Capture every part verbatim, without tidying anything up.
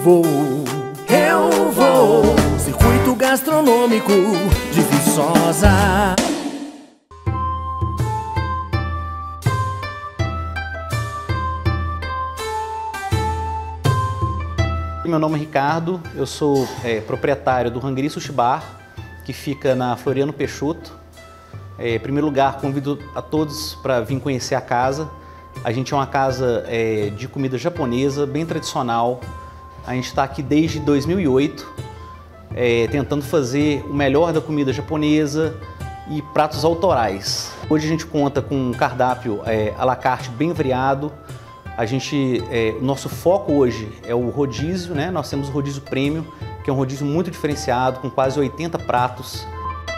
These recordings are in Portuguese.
vou, eu vou. Circuito gastronômico de Viçosa. Meu nome é Ricardo, eu sou é, proprietário do Hangri Sushi Bar, que fica na Floriano Peixoto. É, em primeiro lugar, convido a todos para vir conhecer a casa. A gente é uma casa é, de comida japonesa, bem tradicional. A gente está aqui desde dois mil e oito, é, tentando fazer o melhor da comida japonesa e pratos autorais. Hoje a gente conta com um cardápio é, à la carte bem variado. A gente, é, o nosso foco hoje é o rodízio, né? Nós temos o rodízio premium, que é um rodízio muito diferenciado, com quase oitenta pratos.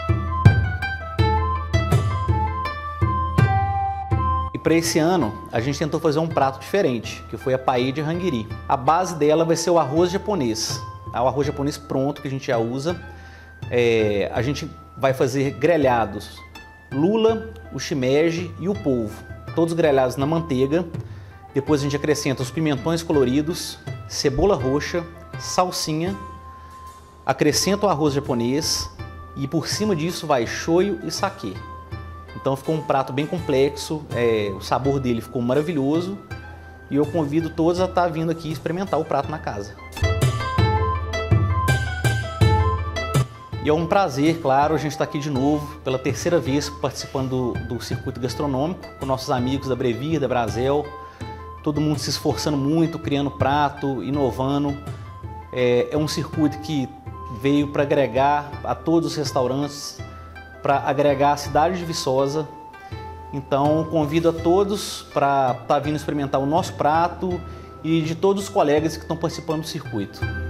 E para esse ano, a gente tentou fazer um prato diferente, que foi a paella hangiri. A base dela vai ser o arroz japonês. É o arroz japonês pronto, que a gente já usa. É, a gente vai fazer grelhados, lula, o shimeji e o polvo, todos grelhados na manteiga. Depois a gente acrescenta os pimentões coloridos, cebola roxa, salsinha, acrescenta o arroz japonês e por cima disso vai shoyu e saquê. Então ficou um prato bem complexo, é, o sabor dele ficou maravilhoso e eu convido todos a estar vindo aqui experimentar o prato na casa. E é um prazer, claro, a gente está aqui de novo pela terceira vez participando do, do circuito gastronômico com nossos amigos da Brevir, da Brasel. Todo mundo se esforçando muito, criando prato, inovando. É, é um circuito que veio para agregar a todos os restaurantes, para agregar a cidade de Viçosa. Então, convido a todos para estar vindo experimentar o nosso prato e de todos os colegas que estão participando do circuito.